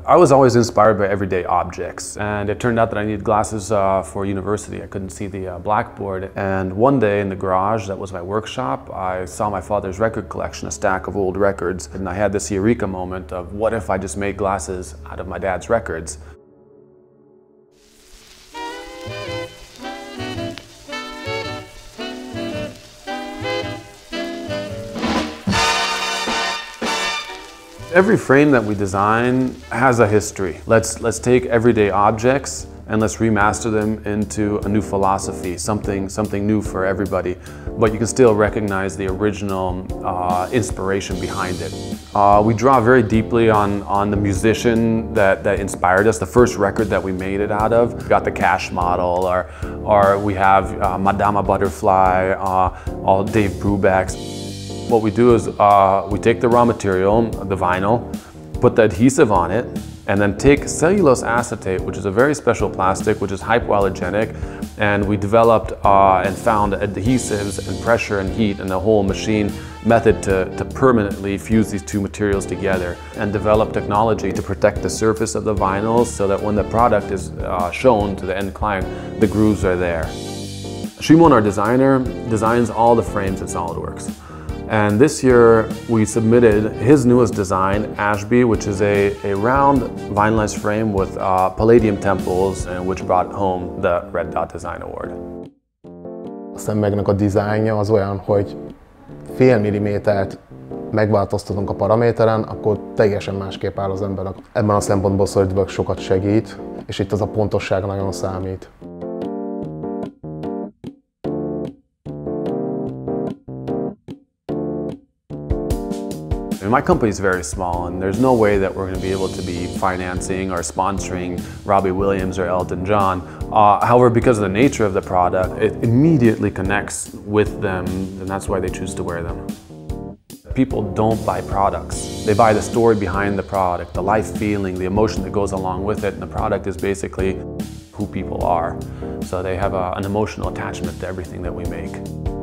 I was always inspired by everyday objects, and it turned out that I needed glasses for university. I couldn't see the blackboard, and one day in the garage that was my workshop, I saw my father's record collection, a stack of old records, and I had this eureka moment of what if I just made glasses out of my dad's records. Every frame that we design has a history. Let's take everyday objects and let's remaster them into a new philosophy, something new for everybody. But you can still recognize the original inspiration behind it. We draw very deeply on the musician that inspired us, the first record that we made it out of. We got the Cash model, or we have Madama Butterfly, all Dave Brubeck's. What we do is we take the raw material, the vinyl, put the adhesive on it, and then take cellulose acetate, which is a very special plastic, which is hypoallergenic, and we developed and found adhesives and pressure and heat and the whole machine method to permanently fuse these two materials together, and develop technology to protect the surface of the vinyl so that when the product is shown to the end client, the grooves are there. Shimon, our designer, designs all the frames in SolidWorks. And this year we submitted his newest design, Ashby, which is a round vinylized frame with palladium temples, and which brought home the Red Dot Design Award. A szemüvegnek a dizájnja az olyan, hogy fél millimétert megváltoztatunk a paraméteren, akkor teljesen másképp áll az ember. Ebben a szempontból SolidWorks sokat segít, és itt az a pontosság nagyon számít. My company is very small, and there's no way that we're going to be able to be financing or sponsoring Robbie Williams or Elton John. However, because of the nature of the product, it immediately connects with them, and that's why they choose to wear them. People don't buy products. They buy the story behind the product, the life feeling, the emotion that goes along with it, and the product is basically who people are. So they have an emotional attachment to everything that we make.